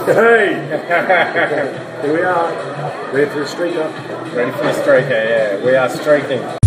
Hey! Here we are, ready for a streaker. Ready for the streaker, yeah. We are streaking.